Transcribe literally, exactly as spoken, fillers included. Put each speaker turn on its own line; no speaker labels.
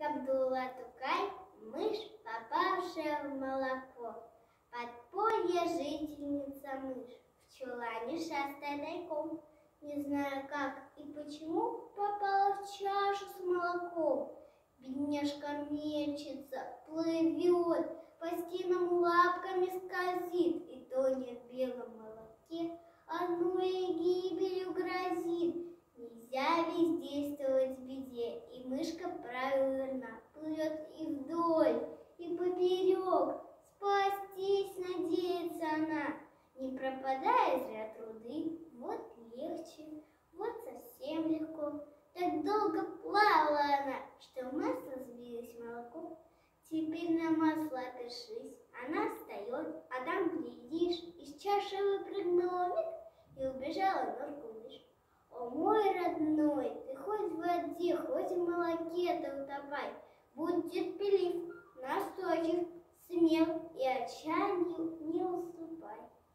как дула тукай, мышь, попавшая в молоко. Подполье жительница мышь, в чулане шастая тайком. Не знаю как и почему попала в чашу с молоком. Бедняжка мечется, плывет, по стенам лапками скользит и тонет в белом молоке, одной гибелью грозит. Нельзя бездействовать в беде, и мышка правильно плывет и вдоль, и поперек. Спастись надеется она, не пропадая зря труды. Вот легче, вот совсем легко. Так долго плавала она, что в масло сбилось молоко. Теперь на масло опершись, она встает, а там, глядишь, из чаши выпрыгнула миг и убежала в норку мышь. О, мой родной, ты хоть в воде, хоть в молоке-то утопай, будь терпелив, настойчив, смел и отчаянию не уступай.